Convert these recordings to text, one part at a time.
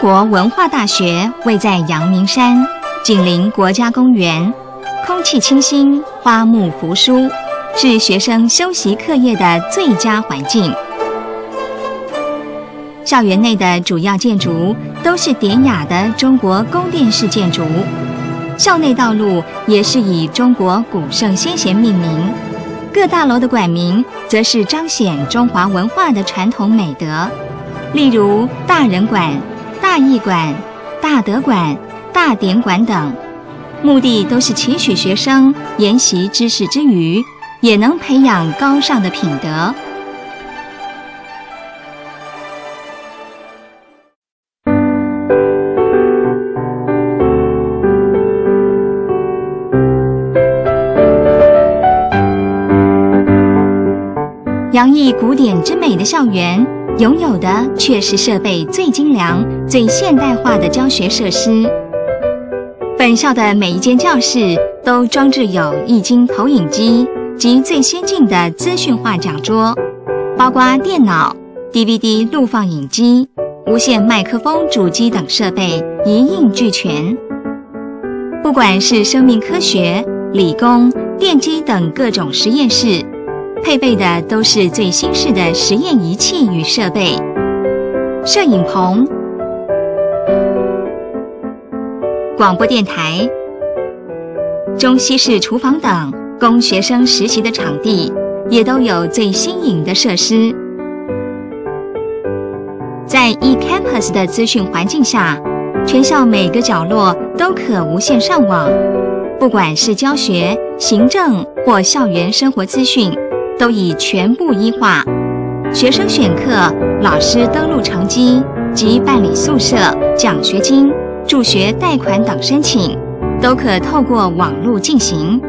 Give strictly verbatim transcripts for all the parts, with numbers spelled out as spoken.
国文化大学位在阳明山，紧邻国家公园，空气清新，花木扶疏，是学生修习课业的最佳环境。校园内的主要建筑都是典雅的中国宫殿式建筑，校内道路也是以中国古圣先贤命名，各大楼的馆名则是彰显中华文化的传统美德，例如大人馆、大义馆、大德馆、大典馆等，目的都是期许学生研习知识之余，也能培养高尚的品德。洋溢古典之美的校园，拥有的却是设备最精良、最现代化的教学设施。本校的每一间教室都装置有液晶投影机及最先进的资讯化讲桌，包括电脑、D V D 录放影机、无线麦克风主机等设备一应俱全。不管是生命科学、理工、电机等各种实验室，配备的都是最新式的实验仪器与设备，摄影棚、广播电台、中西式厨房等供学生实习的场地，也都有最新颖的设施。在 eCampus 的资讯环境下，全校每个角落都可无线上网，不管是教学、行政或校园生活资讯，都已全部一化。学生选课、老师登录成绩及办理宿舍、奖学金、助学贷款等申请，都可透过网络进行。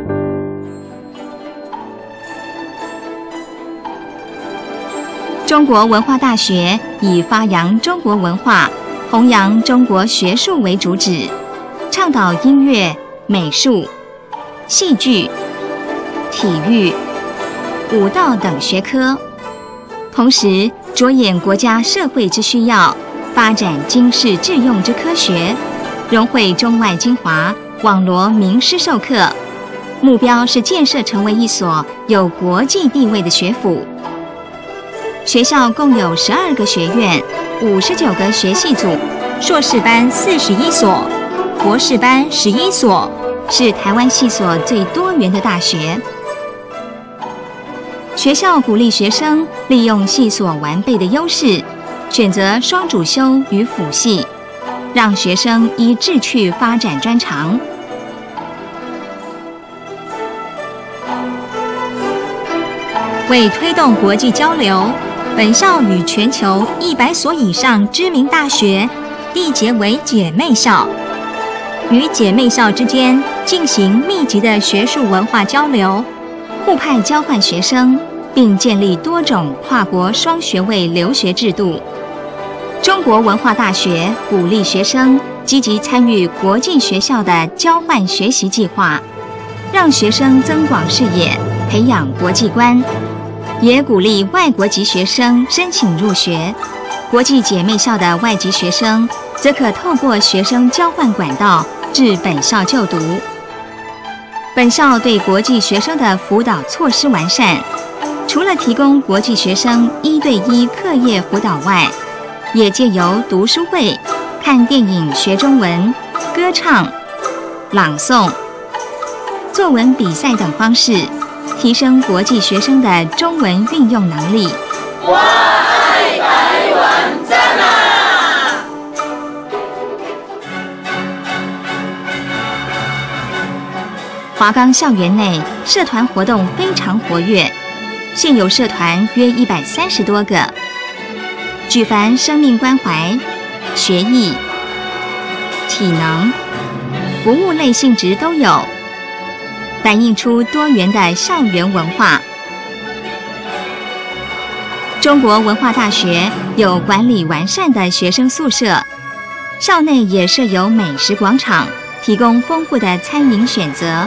中国文化大学以发扬中国文化、弘扬中国学术为主旨，倡导音乐、美术、戏剧、体育、武道等学科，同时着眼国家社会之需要，发展经世致用之科学，融汇中外精华，网罗名师授课，目标是建设成为一所有国际地位的学府。学校共有十二个学院，五十九个学系组，硕士班四十一所，博士班十一所，是台湾系所最多元的大学。学校鼓励学生利用系所完备的优势，选择双主修与辅系，让学生依志趣发展专长。为推动国际交流，本校与全球一百所以上知名大学缔结为姐妹校，与姐妹校之间进行密集的学术文化交流，互派交换学生，并建立多种跨国双学位留学制度。中国文化大学鼓励学生积极参与国际学校的交换学习计划，让学生增广视野，培养国际观，也鼓励外国籍学生申请入学。国际姐妹校的外籍学生则可透过学生交换管道至本校就读。本校对国际学生的辅导措施完善，除了提供国际学生一对一课业辅导外，也借由读书会、看电影学中文、歌唱、朗诵、作文比赛等方式，提升国际学生的中文运用能力。 我爱台湾，赞啊！ 华冈校园内社团活动非常活跃，现有社团约一百三十多个，举凡生命关怀、学艺、体能、服务类性质都有，反映出多元的校园文化。中国文化大学有管理完善的学生宿舍，校内也设有美食广场，提供丰富的餐饮选择。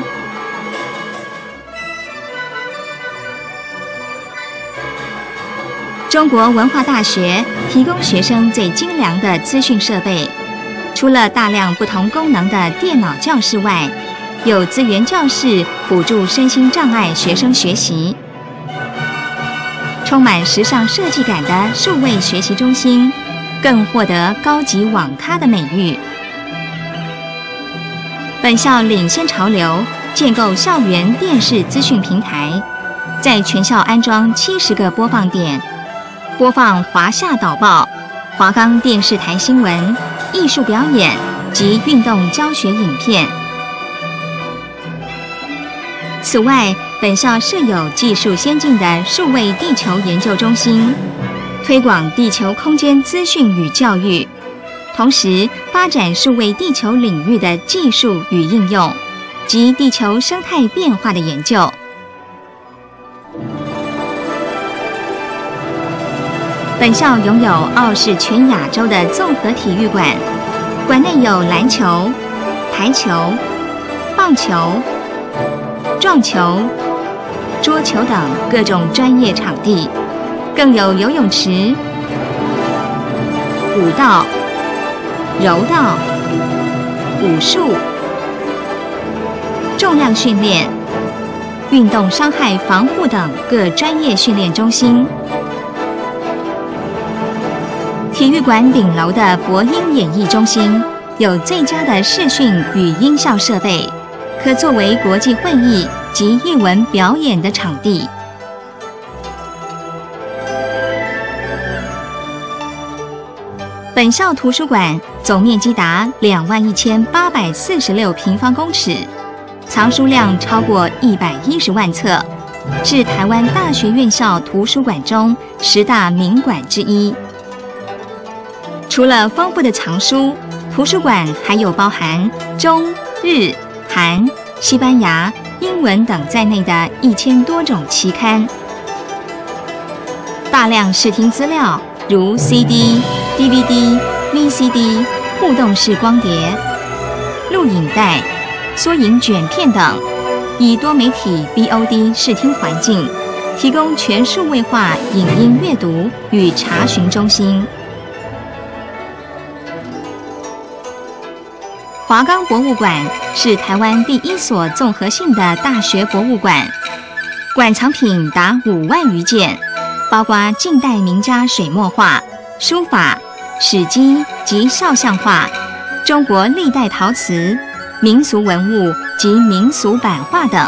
中国文化大学提供学生最精良的资讯设备， 除了大量不同功能的电脑教室外，有资源教室辅助身心障碍学生学习。充满时尚设计感的数位学习中心，更获得高级网咖的美誉。本校领先潮流，建构校园电视资讯平台，在全校安装七十个播放点，播放华夏导报、华冈电视台新闻、艺术表演及运动教学影片。此外，本校设有技术先进的数位地球研究中心，推广地球空间资讯与教育，同时发展数位地球领域的技术与应用及地球生态变化的研究。本校拥有傲视全亚洲的综合体育馆，馆内有篮球、排球、棒球、撞球、桌球等各种专业场地，更有游泳池、武道、柔道、武术、重量训练、运动伤害防护等各专业训练中心。体育馆顶楼的博音演艺中心有最佳的视讯与音效设备，可作为国际会议及艺文表演的场地。本校图书馆总面积达两万一千八百四十六平方公尺，藏书量超过一百一十万册，是台湾大学院校图书馆中十大名馆之一。除了丰富的藏书，图书馆还有包含中、日、韩、西班牙、英文等在内的一千多种期刊，大量视听资料如 C D、D V D、V C D、互动式光碟、录影带、缩影卷片等，以多媒体 V O D 视听环境，提供全数位化影音阅读与查询中心。华冈博物馆是台湾第一所综合性的大学博物馆，馆藏品达五万余件，包括近代名家水墨画、书法、史迹及肖像画、中国历代陶瓷、民俗文物及民俗版画等。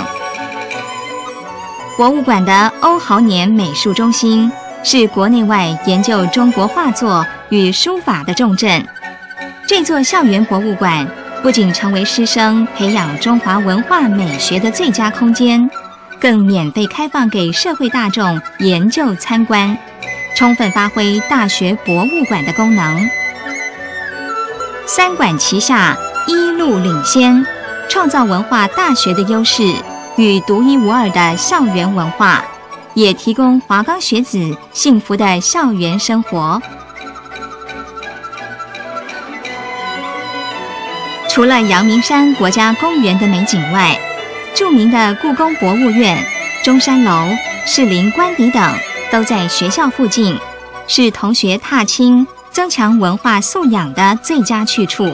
博物馆的欧豪年美术中心是国内外研究中国画作与书法的重镇。这座校园博物馆不仅成为师生培养中华文化美学的最佳空间，更免费开放给社会大众研究参观，充分发挥大学博物馆的功能。三馆齐下，一路领先，创造文化大学的优势与独一无二的校园文化，也提供华冈学子幸福的校园生活。除了阳明山国家公园的美景外，著名的故宫博物院、中山楼、士林官邸等都在学校附近，是同学踏青、增强文化素养的最佳去处。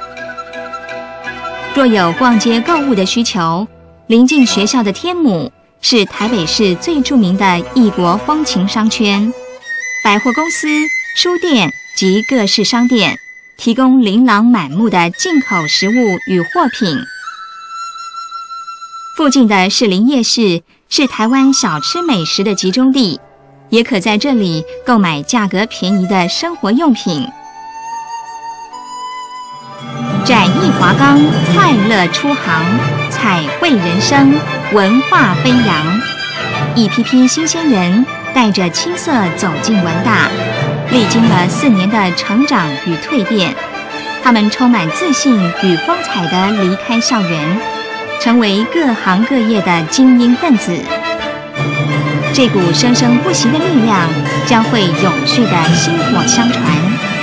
若有逛街购物的需求，临近学校的天母是台北市最著名的异国风情商圈，百货公司、书店及各式商店提供琳琅满目的进口食物与货品。附近的士林夜市是台湾小吃美食的集中地，也可在这里购买价格便宜的生活用品。展翼华冈，快乐出航，彩绘人生，文化飞扬。一批批新鲜人带着青涩走进文大，历经了四年的成长与蜕变，他们充满自信与风采地离开校园，成为各行各业的精英分子。这股生生不息的力量将会永续地薪火相传。